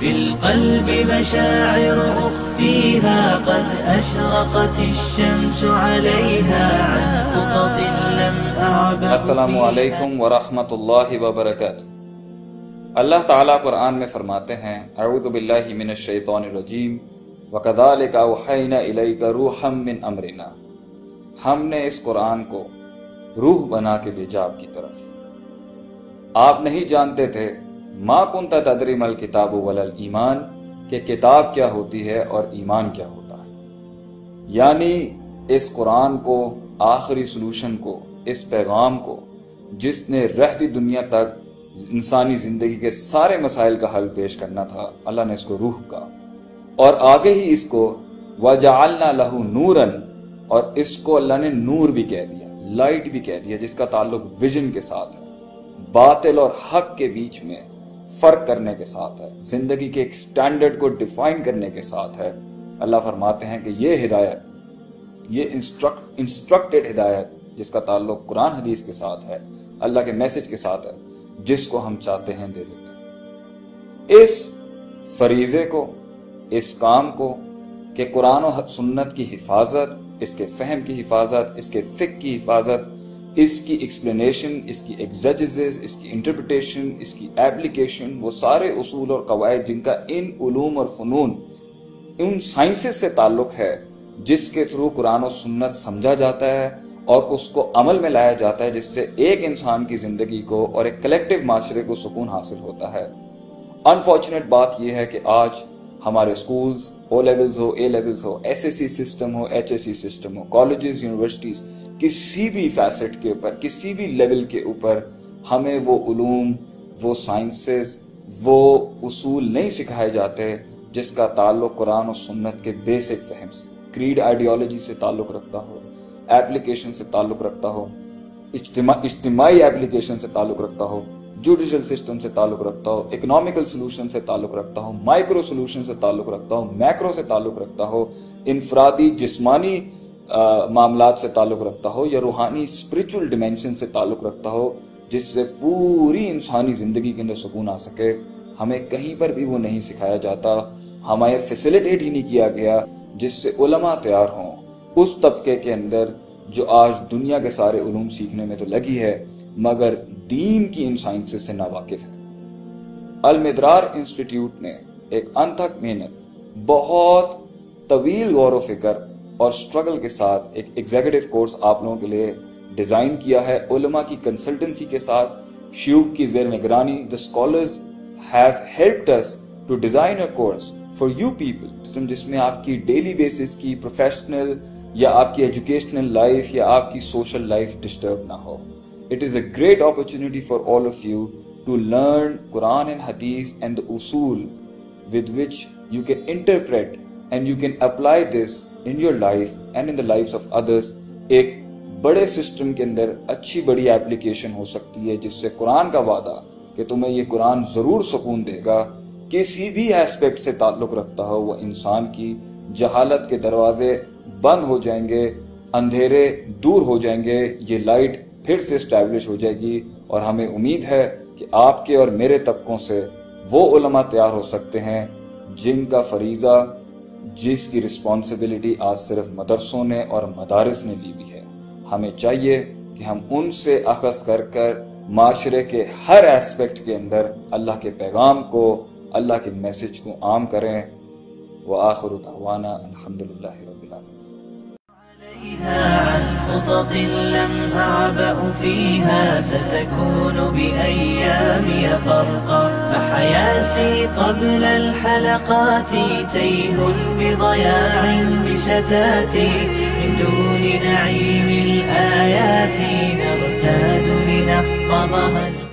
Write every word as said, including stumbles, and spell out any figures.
في القلب مشاعر أخفيها قد أشرقت الشمس عليها عن خطط لم أعبأ. السلام علیکم ورحمۃ اللہ وبرکاتہ. اللہ تعالیٰ قرآن میں فرماتے ہیں اعوذ باللہ من الشیطان الرجیم وَكَذَلِكَ أَوْحَيْنَا إِلَيْكَ رُوحًا مِّنْ أَمْرِنَا. ہم نے اس قرآن کو روح بنا کے بھیجا آپ کی طرف. آپ نہیں جانتے تھے ما كنت تدری ما الکتاب ولا الایمان کہ کتاب کیا ہوتی ہے اور ایمان کیا ہوتا ہے. یعنی اس قرآن کو، آخری سلوشن کو، اس پیغام کو جس نے رہتی دنیا تک انسانی زندگی کے سارے مسائل کا حل پیش کرنا تھا، اللہ نے اس کو روح کہا. اور آگے ہی اس کو وَجَعَلْنَا لَهُ نُورًا، اور اس کو اللہ نے نور بھی کہہ دیا، لائٹ بھی کہہ دیا، جس کا تعلق ویژن کے ساتھ ہے، باطل اور حق کے بیچ میں فرق کرنے کے ساتھ ہے، زندگی کے ایک سٹینڈرڈ کو ڈیفائن کرنے کے ساتھ ہے. اللہ فرماتے ہیں کہ یہ ہدایت، یہ انسٹرکٹ انسٹرکٹڈ ہدایت جس کا تعلق قرآن حدیث کے ساتھ ہے، اللہ کے میسج کے ساتھ ہے، جس کو ہم چاہتے ہیں دے دیتے ہیں. اس فریضے کو، اس کام کو کہ قرآن و سنت کی حفاظت، اس کے فہم کی حفاظت، اس کے فقہ کی حفاظت، اس کی ایکسپلینیشن، اس کی ایگزیجز، اس کی انٹرپریٹیشن، اس کی ایپلیکیشن، وہ سارے اصول اور قواعد جن کا ان علوم اور فنون، ان سائنسز سے تعلق ہے، جس کے تھرو قرآن و سنت سمجھا جاتا ہے اور اس کو عمل میں لایا جاتا ہے، جس سے ایک انسان کی زندگی کو اور ایک کلیکٹیو معاشرے کو سکون حاصل ہوتا ہے. انفارچونیٹ بات یہ ہے کہ آج ہمارے سکولز، او لیولز ہو، اے لیولز ہو، ایس ایس سی سسٹم ہو، ایچ ایس سی سسٹم ہو، کالجز، یونیورسٹیز، کسی بھی فیسٹ کے اوپر، کسی بھی لیول کے اوپر ہمیں وہ علوم، وہ سائنسز، وہ اصول نہیں سکھائے جاتے جس کا تعلق قرآن و سنت کے بیسک فہم سے، کریڈ آئیڈیالوجی سے تعلق رکھتا ہو، ایپلیکیشن سے تعلق رکھتا ہو، اجتماع اجتماعی ایپلیکیشن سے تعلق رکھتا ہو، جوڈیشل سسٹم سے تعلق رکھتا ہو، اکنامیکل سلوشن سے تعلق رکھتا ہو، مائکرو سلوشن سے تعلق رکھتا ہو، میکرو سے تعلق رکھتا ہو، انفرادی جسمانی معاملات سے تعلق رکھتا ہو، یا روحانی اسپرچل ڈیمینشن سے تعلق رکھتا ہو، جس سے پوری انسانی زندگی کے اندر سکون آ سکے. ہمیں کہیں پر بھی وہ نہیں سکھایا جاتا، ہمیں فیسیلیٹیٹ ہی نہیں کیا گیا جس سے علماء تیار ہوں اس طبقے کے اندر جو آج دنیا کے سارے علوم سیکھنے میں تو لگی ہے مگر دین کی ان سائنسز سے ناواقف ہے. المدرار انسٹیٹیوٹ نے ایک انتھک محنت، بہت طویل غور و فکر اور سٹرگل کے ساتھ ایک ایگزیکٹو کورس آپ لوگوں کے لیے ڈیزائن کیا ہے، علماء کی کنسلٹنسی کے ساتھ، شیوخ کی زیر نگرانی. The scholars have helped us to design a course for you people، جس میں آپ کی ڈیلی بیسس کی پروفیشنل یا آپ کی ایجوکیشنل لائف یا آپ کی سوشل لائف ڈسٹرب نہ ہو. It is a great opportunity for all of you to learn Quran and Hadith and the Usool with which you can interpret and you can apply this in your life and in the lives of others. ایک بڑے system کے اندر اچھی بڑی application ہو سکتی ہے جس سے قرآن کا وعدہ کہ تمہیں یہ قرآن ضرور سکون دے گا کسی بھی ایسپیکٹ سے تعلق رکھتا ہو، وہ انسان کی جہالت کے دروازے بند ہو جائیں گے، اندھیرے دور ہو جائیں گے، یہ لائٹ پھر سے اسٹیبلش ہو جائے گی. اور ہمیں امید ہے کہ آپ کے اور میرے طبقوں سے وہ علماء تیار ہو سکتے ہیں جن کا فریضہ، جس کی رسپانسبلٹی آج صرف مدرسوں نے اور مدارس نے لی ہوئی ہے. ہمیں چاہیے کہ ہم ان سے اخذ کر کر معاشرے کے ہر ایسپیکٹ کے اندر اللہ کے پیغام کو، اللہ کے میسج کو عام کریں. وآخر دعوانا الحمدللہ رب العالمین. عن خطط لم أعبأ فيها ستكون بأيامي فرقا فحياتي قبل الحلقات تيه بضياع بشتاتي من دون نعيم الآيات نغتاد لنحفظها.